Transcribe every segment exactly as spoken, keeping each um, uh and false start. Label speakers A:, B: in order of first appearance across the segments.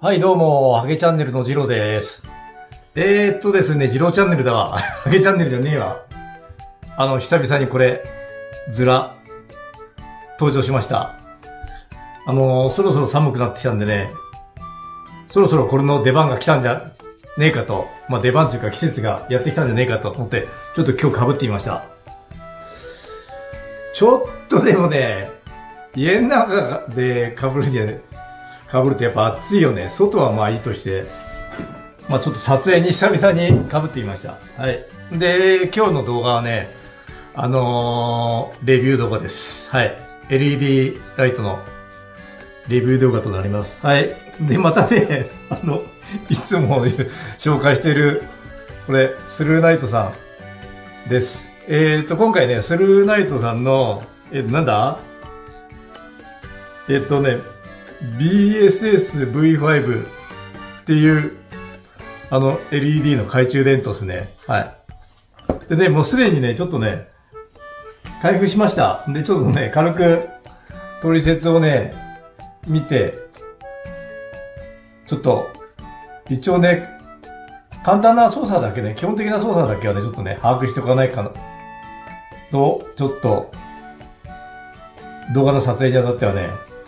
A: はい、どうも、ハゲチャンネルのジローです。えーっとですね、ジローチャンネルだわ。ハゲチャンネルじゃねえわ。あの、久々にこれ、ズラ、登場しました。あのー、そろそろ寒くなってきたんでね、そろそろこれの出番が来たんじゃねえかと、まあ、出番というか季節がやってきたんじゃねえかと思って、ちょっと今日被ってみました。ちょっとでもね、家の中で被るんじゃねえ。被るとやっぱ暑いよね。外はまあいいとして、まあちょっと撮影に久々に被ってみました。はい。で、今日の動画はね、あのー、レビュー動画です。はい。エルイーディー ライトのレビュー動画となります。はい。で、またね、あの、いつも紹介している、これ、スルーナイトさんです。えっと、今回ね、スルーナイトさんの、え、なんだえっとね、ビーエスエスブイファイブ っていう、あの エルイーディー の懐中電灯ですね。はい。でね、もうすでにね、ちょっとね、開封しました。で、ちょっとね、軽く、取説をね、見て、ちょっと、一応ね、簡単な操作だけね、基本的な操作だけはね、ちょっとね、把握しておかないかな、と、ちょっと、動画の撮影にあたってはね、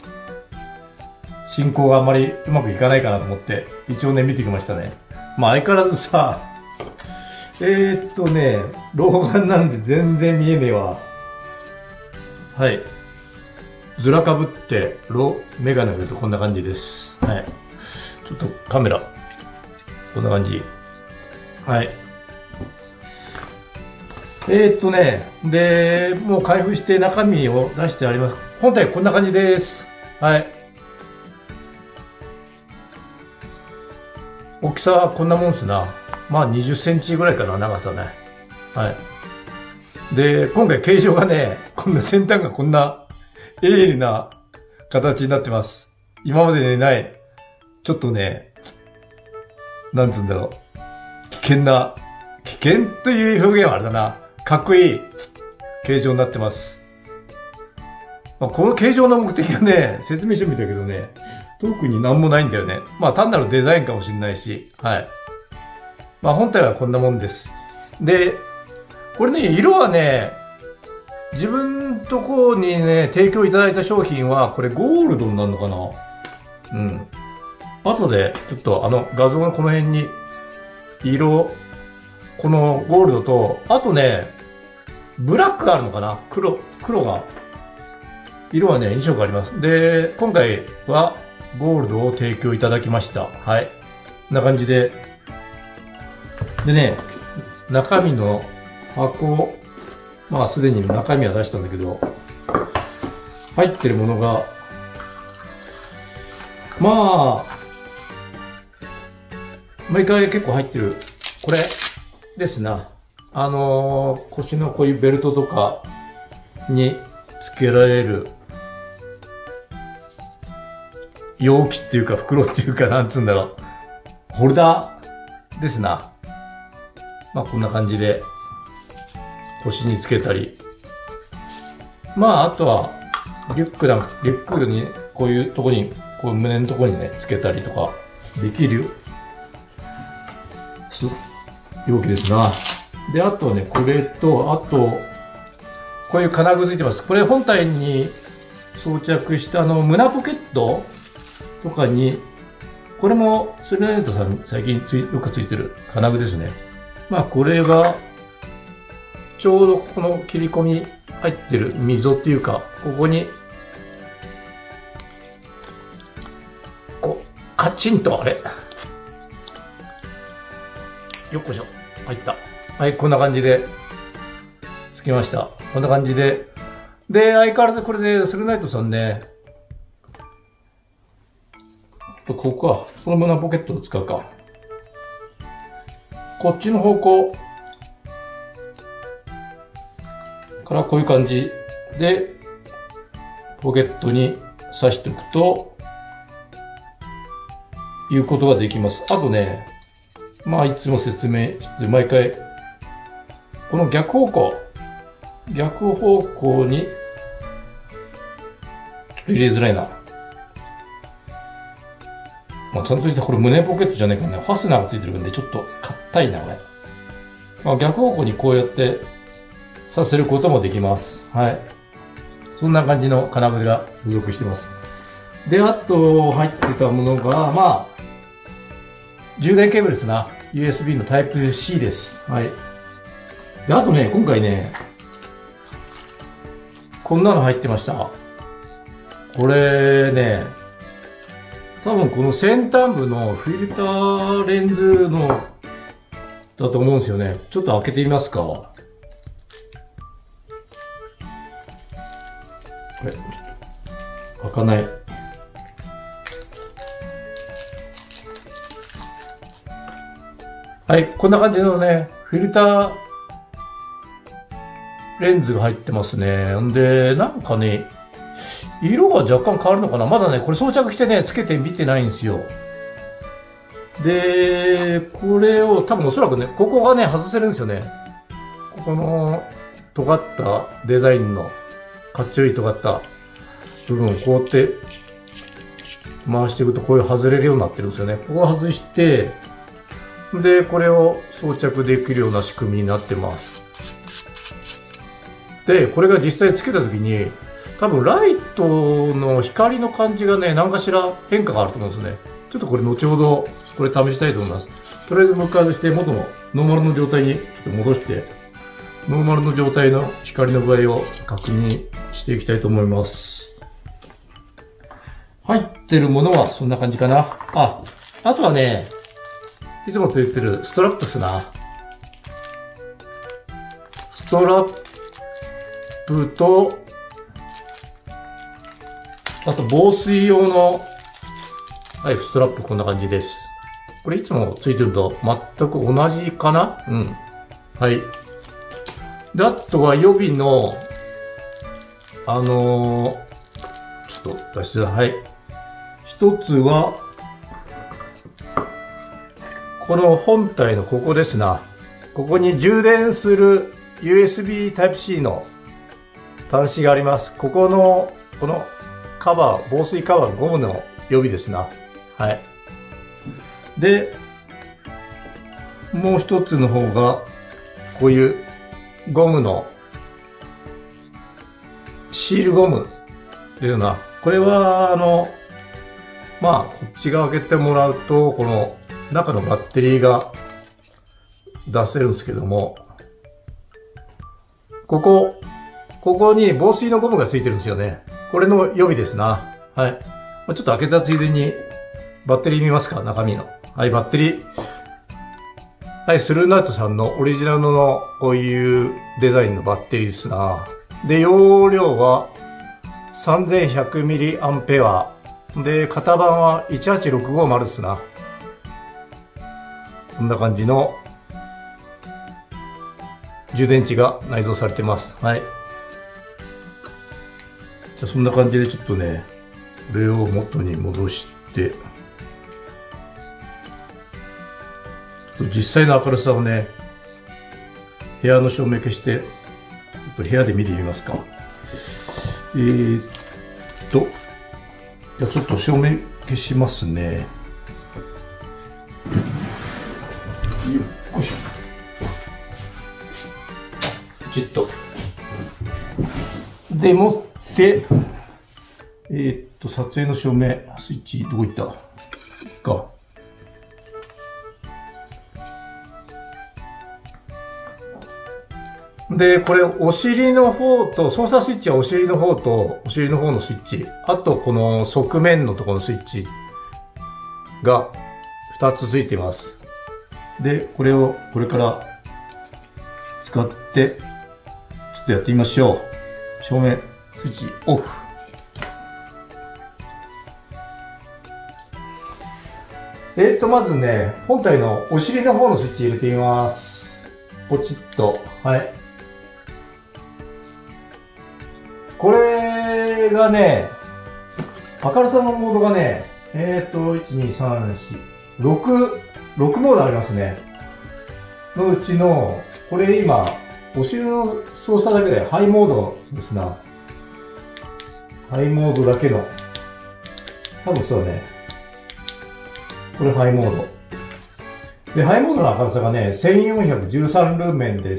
A: 進行があんまりうまくいかないかなと思って、一応ね、見てきましたね。まあ相変わらずさ、えーっとね、老眼なんで全然見えねえわ。はい。ずらかぶって、ロ、メガネを入れるとこんな感じです。はい。ちょっとカメラ。こんな感じ。はい。えーっとね、で、もう開封して中身を出してあります。本体こんな感じです。はい。大きさはこんなもんすな。まあにじゅっセンチぐらいかな、長さね。はい。で、今回形状がね、こんな先端がこんな鋭利な形になってます。今までにない、ちょっとね、なんつうんだろう。危険な、危険という表現はあれだな。かっこいい形状になってます。まあ、この形状の目的はね、説明書見たけどね、特になんもないんだよね。まあ単なるデザインかもしれないし、はい。まあ本体はこんなもんです。で、これね、色はね、自分とこにね、提供いただいた商品は、これゴールドになるのかな？うん。後で、ちょっとあの画像のこの辺に、色、このゴールドと、あとね、ブラックがあるのかな？黒、黒が。色はね、に色あります。で、今回は、ゴールドを提供いただきました。はい。こんな感じで。でね、中身の箱、まあすでに中身は出したんだけど、入ってるものが、まあ、毎回結構入ってる。これですな。あのー、腰のこういうベルトとかに付けられる、容器っていうか袋っていうかなんつうんだろう。ホルダーですな。まあこんな感じで腰につけたり。まああとはリュックなんか、リュックにこういうとこに、こう胸のとこにね、つけたりとかできる容器ですな。で、あとね、これと、あと、こういう金具ついてます。これ本体に装着したあの胸ポケットとかに、これもスルーナイトさん最近ついよくついてる金具ですね。まあこれが、ちょうどこの切り込み入ってる溝っていうか、ここに、こう、カチンとあれ。よっこいしょ。入った。はい、こんな感じで、つきました。こんな感じで。で、相変わらずこれで、スルーナイトさんね、ここか。この胸ポケットを使うか。こっちの方向からこういう感じで、ポケットに刺しておくと、いうことができます。あとね、まあいつも説明して毎回、この逆方向、逆方向に、ちょっと入れづらいな。 まあ、ちゃんと言ってこれ胸ポケットじゃないからね、ファスナーがついてるんでちょっと硬いな、これ。まあ、逆方向にこうやってさせることもできます。はい。そんな感じの金具が付属してます。で、あと入ってたものが、まあ、充電ケーブルですな。ユーエスビー のタイプ C です。はい。で、あとね、今回ね、こんなの入ってました。これね、多分この先端部のフィルターレンズの、だと思うんですよね。ちょっと開けてみますか。これ、開かない。はい、こんな感じのね、フィルターレンズが入ってますね。んで、なんかね、色が若干変わるのかな。まだね、これ装着してね、つけてみてないんですよ。で、これを多分おそらくね、ここがね、外せるんですよね。ここの尖ったデザインの、かっちょいい尖った部分をこうやって回していくとこういう外れるようになってるんですよね。ここを外して、で、これを装着できるような仕組みになってます。で、これが実際つけたときに、多分ライトの光の感じがね、何かしら変化があると思うんですよね。ちょっとこれ後ほど、これ試したいと思います。とりあえずもう一回外して、元のノーマルの状態にちょっと戻して、ノーマルの状態の光の具合を確認していきたいと思います。入ってるものはそんな感じかな。あ、あとはね、いつもついてるストラップですな。ストラップと、あと防水用の、はい、ストラップこんな感じです。これいつもついてると全く同じかな？うん。はい。で、あとは予備の、あのー、ちょっと出してください。一つは、この本体のここですな。ここに充電する ユーエスビー タイプ C の端子があります。ここの、このカバー、防水カバーのゴムの予備ですな。はい。で、もう一つの方が、こういうゴムの、シールゴムですな。これは、あの、まあ、こっち側開けてもらうと、この中のバッテリーが出せるんですけども、ここ、ここに防水のゴムがついてるんですよね。これの予備ですな。はい。ちょっと開けたついでに、バッテリー見ますか？中身の。はい、バッテリー。はい、スルーナイトさんのオリジナルのこういうデザインのバッテリーですな。で、容量は さんぜんひゃくミリアンペア。で、型番はいちはちろくごまるですな。こんな感じの充電池が内蔵されてます。はい。じゃあそんな感じでちょっとね、これを元に戻して、実際の明るさをね、部屋の照明消して、ちょっと部屋で見てみますか。えーっと、じゃあちょっと照明消しますね。よいしょ。じっと。でもって、えー、っと、撮影の照明、スイッチ、どこ行ったか。で、これ、お尻の方と、操作スイッチはお尻の方と、お尻の方のスイッチ。あと、この側面のところのスイッチがふたつついています。で、これを、これから使って、ちょっとやってみましょう。照明、スイッチオフ。えーと、まずね、本体のお尻の方のスイッチ入れてみます。ポチッと。はい。これがね、明るさのモードがね、えーと、いち、に、さん、よん、ろく、ろくモードありますね。のうちの、これ今、お尻の操作だけでハイモードですな。ハイモードだけの。多分そうだね。 これハイモード。で、ハイモードの明るさがね、せんよんひゃくじゅうさんルーメンです。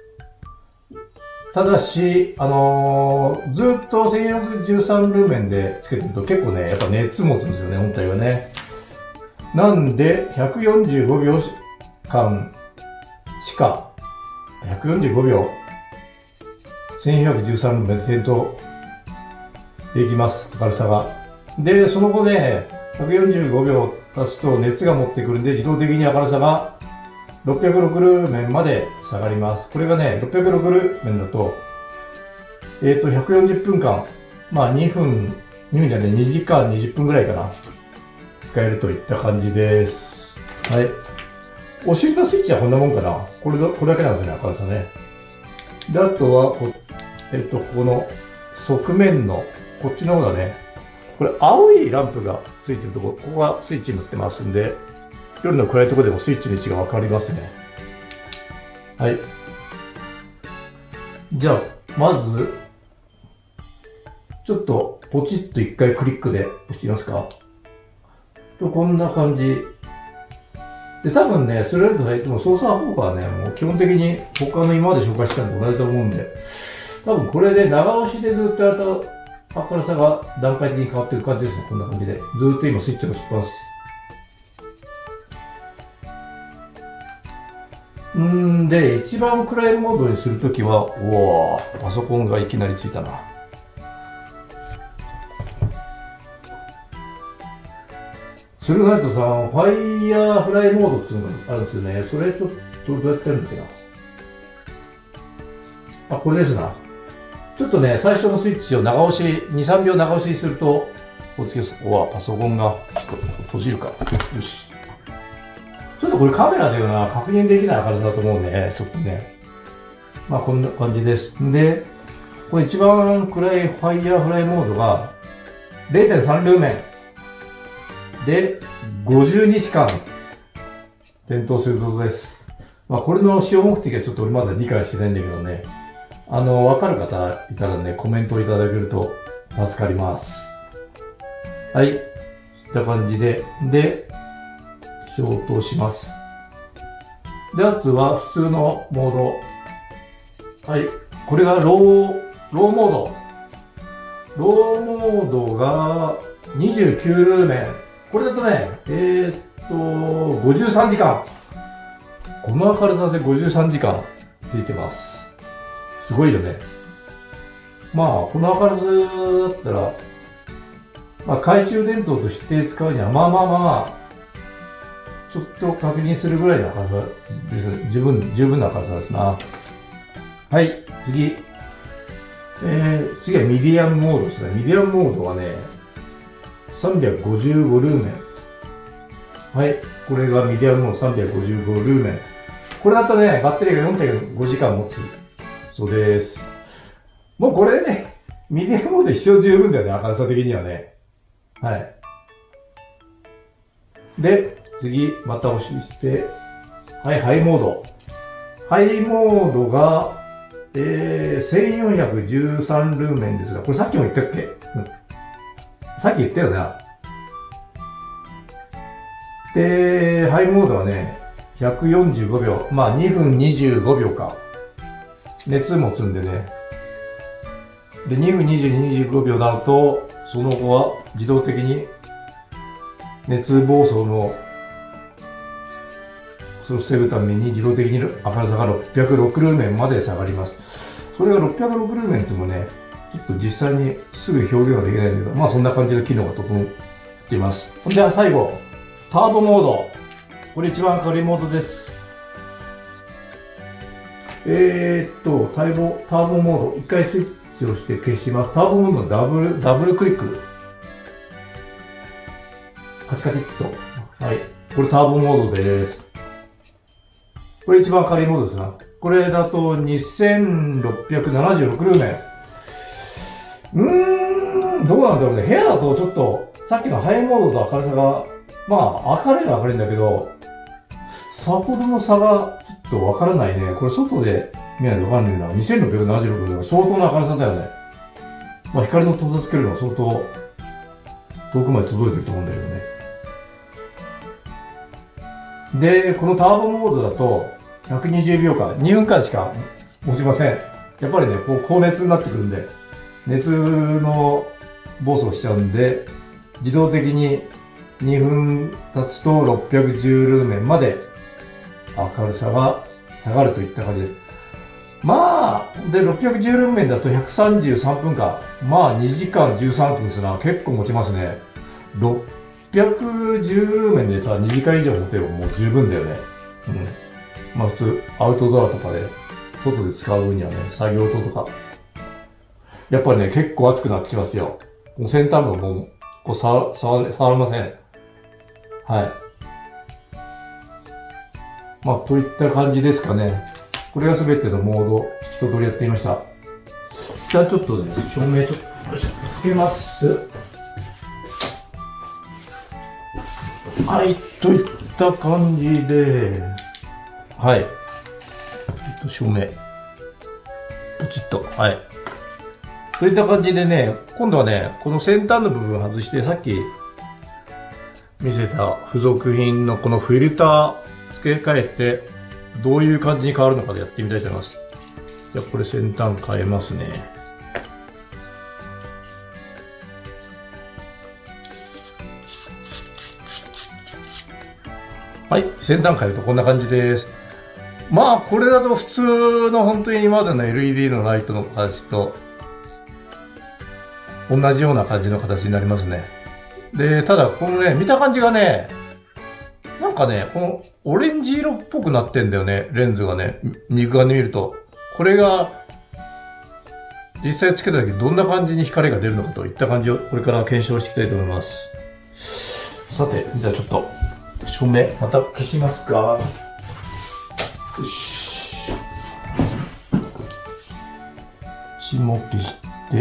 A: ただし、あのー、ずっとせんよんひゃくじゅうさんルーメンでつけてると結構ね、やっぱ熱持つんですよね、本体はね。なんで、ひゃくよんじゅうごびょうかんしか、ひゃくよんじゅうごびょう、せんよんひゃくじゅうさんルーメンで点灯できます、明るさが。で、その後ね、ひゃくよんじゅうごびょう経つと熱が持ってくるんで、自動的に明るさがろっぴゃくろくルーメンまで下がります。これがね、ろっぴゃくろくルーメンだと、えっと、ひゃくよんじゅっぷんかん、まあにふん、にふんじゃね、にじかんにじゅっぷんぐらいかな。使えるといった感じです。はい。お尻のスイッチはこんなもんかな。これだ、これだけなんですよね、明るさね。で、あとはこ、えっと、ここの側面の、こっちの方だね。これ、青いランプがついてるところ、ここがスイッチになってますんで、夜の暗いところでもスイッチの位置がわかりますね。はい。じゃあ、まず、ちょっと、ポチッと一回クリックで押してみますか。と、こんな感じ。で、多分ね、スライドされても操作方法はね、もう基本的に他の今まで紹介したのと同じと思うんで、多分これで長押しでずっとやった明るさが段階的に変わっていく感じですね。こんな感じで。ずっと今スイッチを押しっぱなし。んで、一番暗いモードにするときは、おー、パソコンがいきなりついたな。それがないとさ、ファイヤーフライモードっていうのがあるんですよね。それちょっとどうやってやるんだっけな。あ、これですな。ちょっとね、最初のスイッチを長押し、に、さんびょう長押しにすると、こっちです。おわ、パソコンが、ちょっと閉じるか。よし。ちょっとこれカメラではな、確認できない明るさだと思うんで、ね、ちょっとね。まあこんな感じです。で、これ一番暗いファイヤーフライモードが れいてんさん ルーメンでごじゅうにちかん点灯することです。まあこれの使用目的はちょっと俺まだ理解してないんだけどね。あの、わかる方いたらね、コメントいただけると助かります。はい。こんな感じで、で、消灯します。で、あとは普通のモード。はい。これがロー、ローモード。ローモードがにじゅうきゅうルーメン。これだとね、えー、っと、ごじゅうさんじかん。この明るさでごじゅうさんじかんついてます。すごいよね。まあ、この明るさだったら、まあ、懐中電灯として使うには、まあまあまあまあ、ちょっと確認するぐらいの明るさです。十分、十分な明るさですな。はい、次。えー、次はミディアムモードですね。ミディアムモードはね、さんびゃくごじゅうごルーメン。はい、これがミディアムモードさんびゃくごじゅうごルーメン。これだとね、バッテリーが よんてんごじかん持つそうです。もうこれね、ミディアムモード必要十分だよね、明るさ的にはね。はい。で、次、また押して、はい、ハイモード。ハイモードが、えー、せんよんひゃくじゅうさんルーメンですが、これさっきも言ったっけ、うん、さっき言ったよな。で、ハイモードはね、ひゃくよんじゅうごびょう。まあ、にふんにじゅうごびょうか。熱持つんでね。で、にふんにじゅう、にじゅうごびょうになると、その後は自動的に熱暴走のそれを防ぐために自動的に明るさがろっぴゃくろくルーメンまで下がります。それがろっぴゃくろくルーメンってもね、ちょっと実際にすぐ表現はできないんだけど、まあそんな感じの機能が整っています。ほんでは最後、ターボモード。これ一番明るいモードです。えーっと、ターボ、ターボモード。一回スイッチをして消します。ターボモードのダブル、ダブルクリック。カチカチっと。はい。これターボモードです。これ一番明るいモードですな。これだとにせんろっぴゃくななじゅうろくルーメン。うーん、どうなんだろうね。部屋だとちょっと、さっきのハイモードと明るさが、まあ明るいのは明るいんだけど、さほどの差がちょっとわからないね。これ外で見ないとわかんないな。にせんろっぴゃくななじゅうろくルーメン。相当な明るさだよね。まあ光の到達距離は相当遠くまで届いてると思うんだけどね。 で、このターボモードだと、ひゃくにじゅうびょうかん、にふんかんしか持ちません。やっぱりね、こう高熱になってくるんで、熱の暴走しちゃうんで、自動的ににふん経つとろっぴゃくじゅうルーメンまで明るさが下がるといった感じで。まあ、で、ろっぴゃくじゅうルーメンだとひゃくさんじゅうさんぷんかん。まあ、にじかんじゅうさんぷんすら結構持ちますね。ろっぴゃくじゅうルーメンでさ、にじかん以上持てればもう十分だよね。うん。まあ普通、アウトドアとかで、外で使う分にはね、作業灯とか。やっぱりね、結構熱くなってきますよ。もう先端部もう、こう触、触れ、触れません。はい。まあ、といった感じですかね。これが全てのモード、一通りやってみました。じゃあちょっとね、照明ちょっと、つけます。はい、といった感じで、はい。えっと、照明。ポチッと。はい。といった感じでね、今度はね、この先端の部分を外して、さっき見せた付属品のこのフィルター付け替えて、どういう感じに変わるのかでやってみたいと思います。じゃあこれ先端変えますね。はい、先端変えるとこんな感じです。まあ、これだと普通の本当に今までの エルイーディー のライトの形と同じような感じの形になりますね。で、ただこのね、見た感じがね、なんかね、このオレンジ色っぽくなってんだよね、レンズがね。肉眼で見ると。これが実際つけた時どんな感じに光が出るのかといった感じをこれから検証していきたいと思います。さて、じゃあちょっと照明また消しますか。よし。こっちも消して。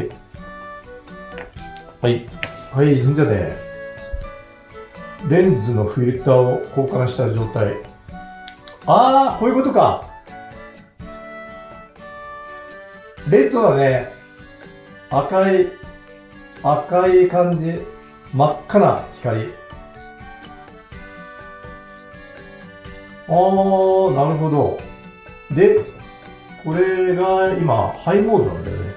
A: はい。はい、それじゃあね、レンズのフィルターを交換した状態。ああ、こういうことか。レッドだね。赤い、赤い感じ。真っ赤な光。あー、なるほど。で、これが今、ハイモードなんだよね。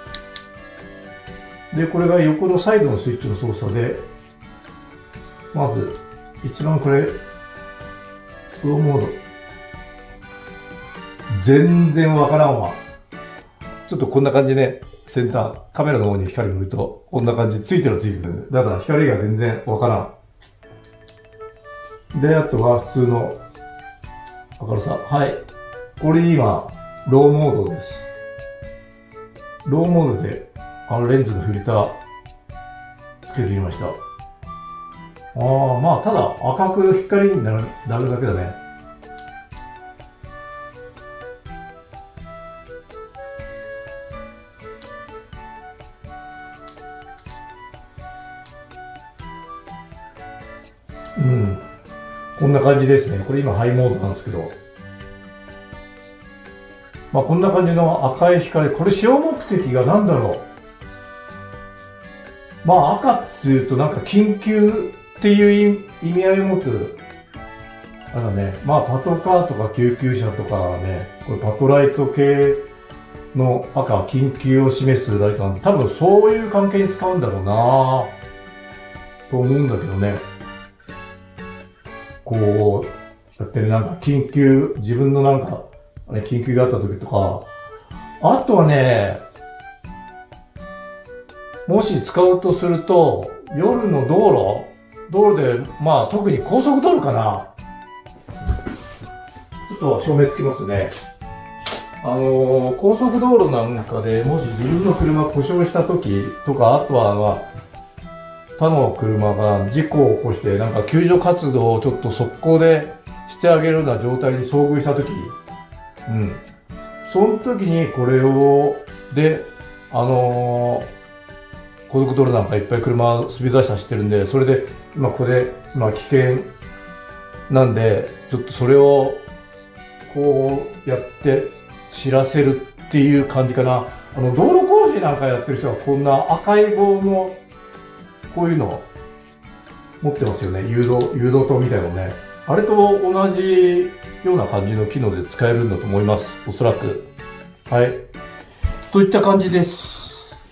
A: で、これが横のサイドのスイッチの操作で、まず、一番これ、プロモード。全然わからんわ。ちょっとこんな感じね、先端、カメラの方に光を振ると、こんな感じ、ついてるついてる。だから光が全然わからん。で、あとは普通の明るさ。はい。これ今、ローモードです。ローモードで、あのレンズのフィルター、つけてみました。ああ、まあ、ただ赤く光になる、なるだけだね。うん。こんな感じですね。これ今ハイモードなんですけど。まあこんな感じの赤い光。これ使用目的が何だろう。まあ赤っていうとなんか緊急っていう意味合いを持つ。あのね、まあパトカーとか救急車とかね、これパトライト系の赤、緊急を示すライトなんで、多分そういう関係に使うんだろうなぁと思うんだけどね。こう、やってね、なんか緊急、自分のなんか、あれ緊急があった時とか、あとはね、もし使うとすると、夜の道路道路で、まあ特に高速道路かな。ちょっと照明つきますね。あのー、高速道路なんかでもし自分の車故障した時とか、あとはまあ、他の車が事故を起こして、なんか救助活動をちょっと速攻でしてあげるような状態に遭遇したとき、うん。その時にこれを、で、あのー、高速道路なんかいっぱい車スピード出し走ってるんで、それで、今ここで、まあ危険なんで、ちょっとそれを、こうやって知らせるっていう感じかな。あの、道路工事なんかやってる人はこんな赤い棒の、こういうの持ってますよね。誘導、誘導灯みたいなのね。 あれと同じような感じの機能で使えるんだと思います。おそらく。はい。といった感じです。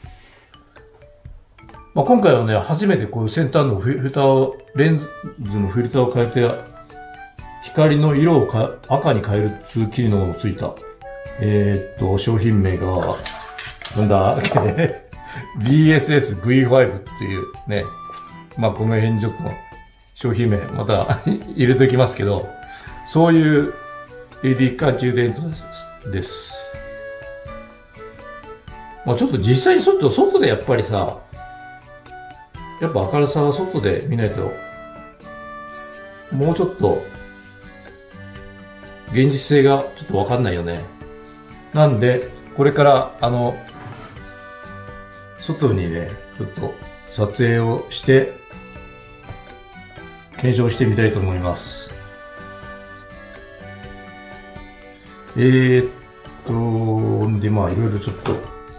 A: まあ、今回はね、初めてこういう先端のフィルターを、レンズのフィルターを変えて、光の色をか赤に変えるっていう機能のついた、えー、っと、商品名が、なんだっけビーエスエスブイファイブ っていうね、まあこの辺にちょっと商品名また入れておきますけど、そういう エルイーディー 懐中電灯です。です。まあちょっと実際に外、外でやっぱりさ、やっぱ明るさは外で見ないと、もうちょっと、現実性がちょっとわかんないよね。なんで、これから、あの、外にね、ちょっと撮影をして、検証してみたいと思います。えーっと、で、まあ、いろいろちょっと、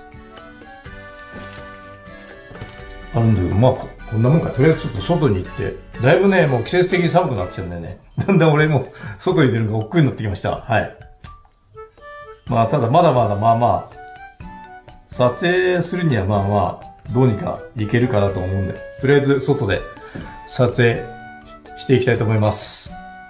A: あるんだけど、まあ、こんなもんか。とりあえずちょっと外に行って、だいぶね、もう季節的に寒くなってきたんだよね。だんだん俺も外に出るのが億劫になってきました。はい。まあ、ただまだまだまあまあ、撮影するにはまあまあ、どうにかいけるかなと思うんで、とりあえず外で撮影していきたいと思います。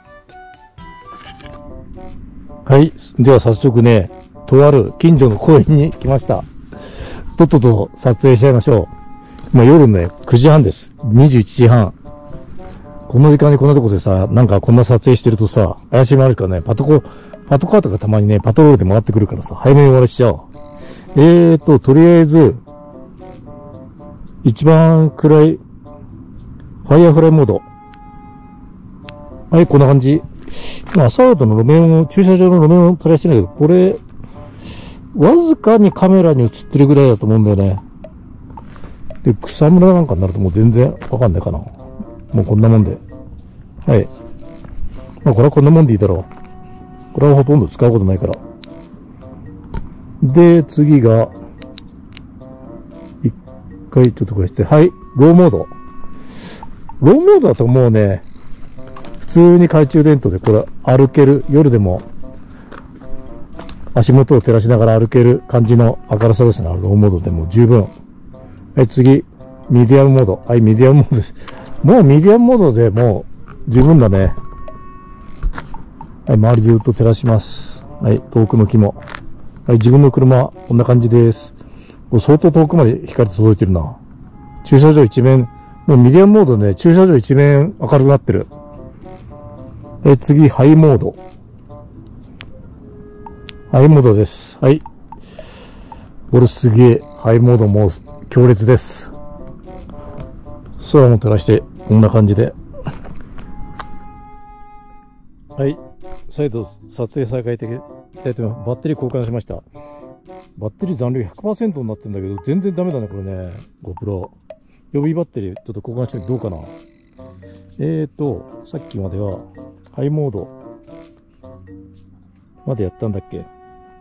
A: はい。では早速ね、とある近所の公園に来ました。とっとと撮影しちゃいましょう。まあ、夜のね、くじはんです。にじゅういちじはん。この時間にこんなとこでさ、なんかこんな撮影してるとさ、怪しいもあるからね、パトコ、パトカーとかたまにね、パトロールで回ってくるからさ、早めに終わらしちゃおう。えーと、とりあえず、一番暗い、ファイヤーフライモード。はい、こんな感じ。今、アスファルトの路面を、駐車場の路面を照らしてないけど、これ、わずかにカメラに映ってるぐらいだと思うんだよね。で、草むらなんかになるともう全然わかんないかな。もうこんなもんで。はい。まあ、これはこんなもんでいいだろう。これはほとんど使うことないから。で、次が、一回ちょっとこれして、はい、ローモード。ローモードだともうね、普通に懐中電灯でこれ歩ける、夜でも足元を照らしながら歩ける感じの明るさですね。ローモードでも十分。はい、次、ミディアムモード。はい、ミディアムモードです。もうミディアムモードでもう十分だね。はい、周りずっと照らします。はい、遠くの木も。はい、自分の車、こんな感じです。相当遠くまで光届いてるな。駐車場一面、もうミディアムモードでね、駐車場一面明るくなってる。え、次、ハイモード。ハイモードです。はい。これすげえ、ハイモードも強烈です。空も照らして、こんな感じで。はい。再度撮影再開できたいと思います。バッテリー交換しました。バッテリー残量 ひゃくパーセント になってるんだけど、全然ダメだね、これね。GoPro。予備バッテリー、ちょっと交換してみてどうかな。えーと、さっきまでは、ハイモードまでやったんだっけ。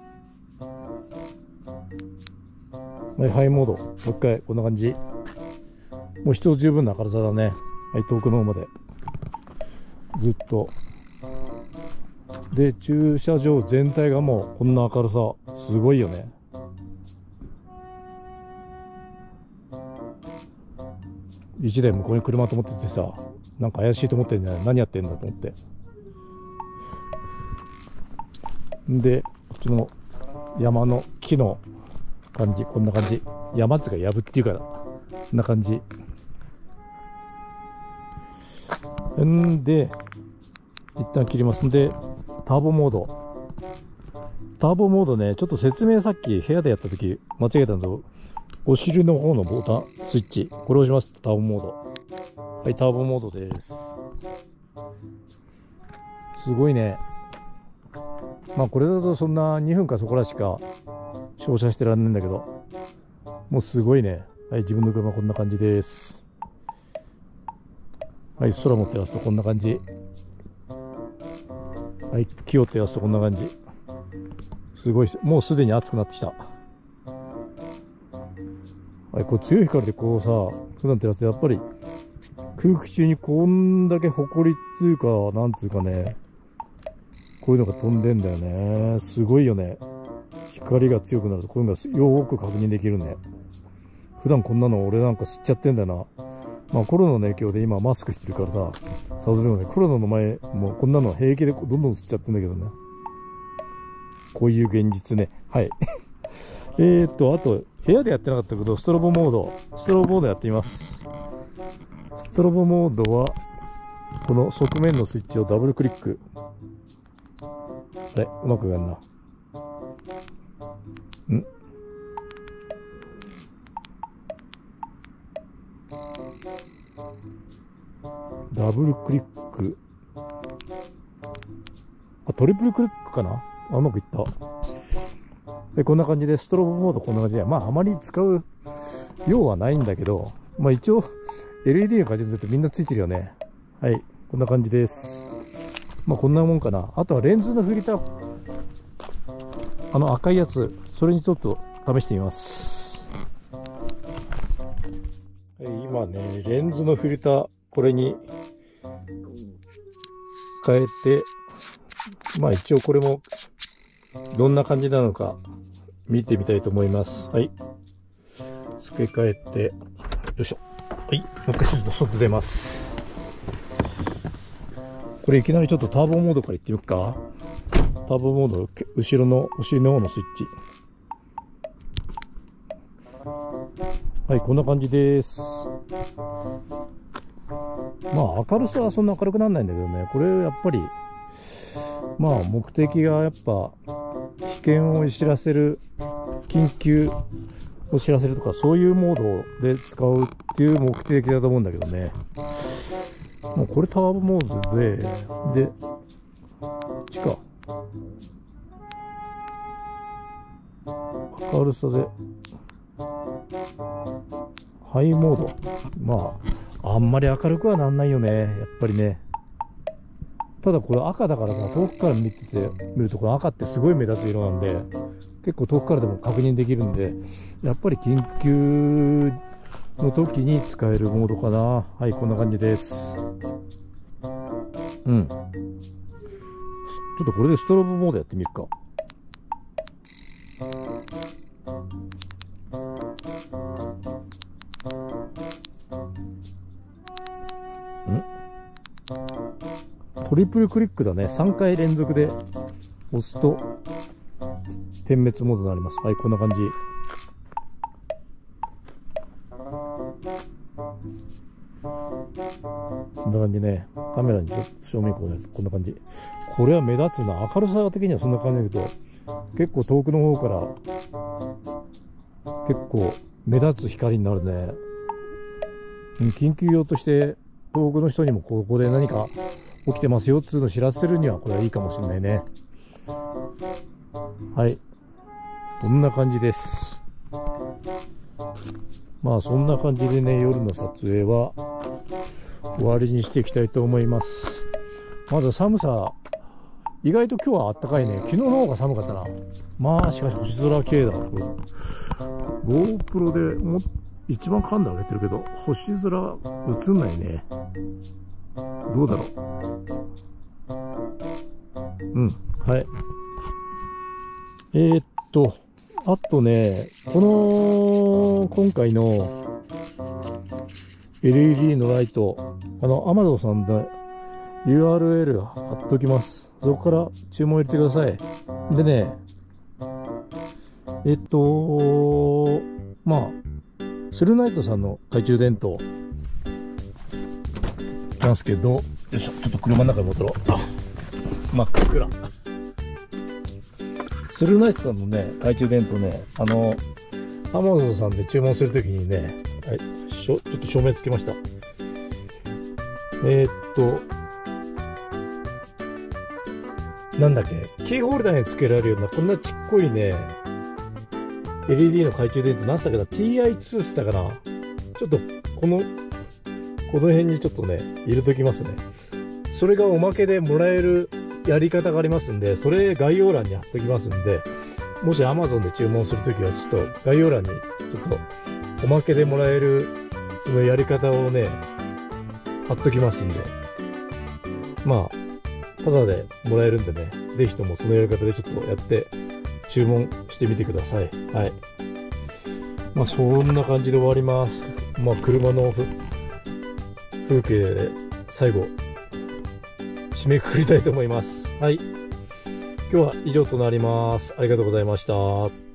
A: はい、ハイモード。もう一回、こんな感じ。もう人十分な明るさだね。はい、遠くの方まで。ずっと。で、駐車場全体がもうこんな明るさ。すごいよね。一台向こうに車と思っててさ、なんか怪しいと思ってんじゃない？何やってんだと思って。で、こっちの山の木の感じ、こんな感じ。山っつうかやぶっていうから、こんな感じ。んで、一旦切りますんで、ターボモード。ターボモードね、ちょっと説明さっき部屋でやった時間違えたんだけど、お尻の方のボタン、スイッチ、これを押しますとターボモード。はい、ターボモードです。すごいね。まあこれだとそんなにふんかそこらしか照射してらんないんだけど、もうすごいね。はい、自分の車こんな感じです。はい、空も照らすとこんな感じ。はい、木を照らすとこんな感じ。すごい、もうすでに暑くなってきた。はい、こう強い光でこうさ、普段照らすとやっぱり空気中にこんだけ埃っていうか、なんつうかね、こういうのが飛んでんだよね。すごいよね。光が強くなるとこういうのがよーく確認できるね。普段こんなの俺なんか吸っちゃってんだよな。まあコロナの影響で今マスクしてるからさ、サウズでもね、コロナの前もうこんなの平気でどんどん吸っちゃってんだけどね。こういう現実ね。はい。えーっと、あと、部屋でやってなかったけど、ストロボモード。ストロボモードやってみます。ストロボモードは、この側面のスイッチをダブルクリック。あれ、うまくやんな。んダブルクリック。あ、トリプルクリックかなあ、うまくいった。で、こんな感じで、ストロボモードこんな感じで、まあ、あまり使う用はないんだけど、まあ一応、エルイーディー の感じでみんなついてるよね。はい、こんな感じです。まあこんなもんかな。あとはレンズのフィルター、あの赤いやつ、それにちょっと試してみます。はい、今ね、レンズのフィルター、これに変えて、まあ一応これもどんな感じなのか見てみたいと思います。はい。付け替えて、よいしょ。はい。もう一回外、外出ます。これいきなりちょっとターボモードからいってみようか。ターボモード、後ろの、お尻の方のスイッチ。はい、こんな感じです。まあ明るさはそんな明るくならないんだけどね。これやっぱり、まあ目的がやっぱ、危険を知らせる、緊急を知らせるとか、そういうモードで使うっていう目的だと思うんだけどね。もうこれターボモードで、で、こっちか。明るさで、ハイモード。まあ、あんまり明るくはなんないよね。やっぱりね。ただこれ赤だからさ、遠くから見てて、見るとこの赤ってすごい目立つ色なんで、結構遠くからでも確認できるんで、やっぱり緊急の時に使えるモードかな。はい、こんな感じです。うん。ちょっとこれでストロボモードやってみるか。トリプルクリックだね。さんかい連続で押すと点滅モードになります。はい、こんな感じ。こんな感じね。カメラにちょっと正面こうね、こんな感じ。これは目立つな。明るさ的にはそんな感じだけど、結構遠くの方から結構目立つ光になるね。緊急用として遠くの人にもここで何か起きてますよっていうのを知らせるにはこれはいいかもしれないね。はい。こんな感じです。まあそんな感じでね、夜の撮影は終わりにしていきたいと思います。まず寒さ、意外と今日は暖かいね。昨日の方が寒かったな。まあしかし星空綺麗だな。これ GoPro でも一番感度上げてるけど、星空映んないね。どうだろう。うん、はい。えー、っと、あとね、この、今回の エルイーディー のライト、あの、Amazon さんで ユーアールエル 貼っときます。そこから注文入れてください。でね、えっと、まあ、セルナイトさんの懐中電灯なんですけど、よいしょ、ちょっと車の中に戻ろう。あ、真っ暗。セルナイトさんのね、懐中電灯ね、あの、アマゾンさんで注文するときにね、はい、しょ、ちょっと照明つけました。えー、っと、なんだっけ、キーホルダーにつけられるような、こんなちっこいね、エルイーディー の懐中電灯、何つったかな ティーアイツー つったかなちょっと、この、この辺にちょっとね、入れときますね。それがおまけでもらえるやり方がありますんで、それ概要欄に貼っときますんで、もし Amazon で注文するときは、ちょっと概要欄に、ちょっとおまけでもらえる、そのやり方をね、
B: 貼っときますんで。まあ、ただでもらえるんでね、ぜひともそのやり方でちょっとやって注文してみてください。はい。まあそんな感じで終わります。まあ車の風景で最後、締めくくりたいと思います。はい。今日は以上となります。ありがとうございました。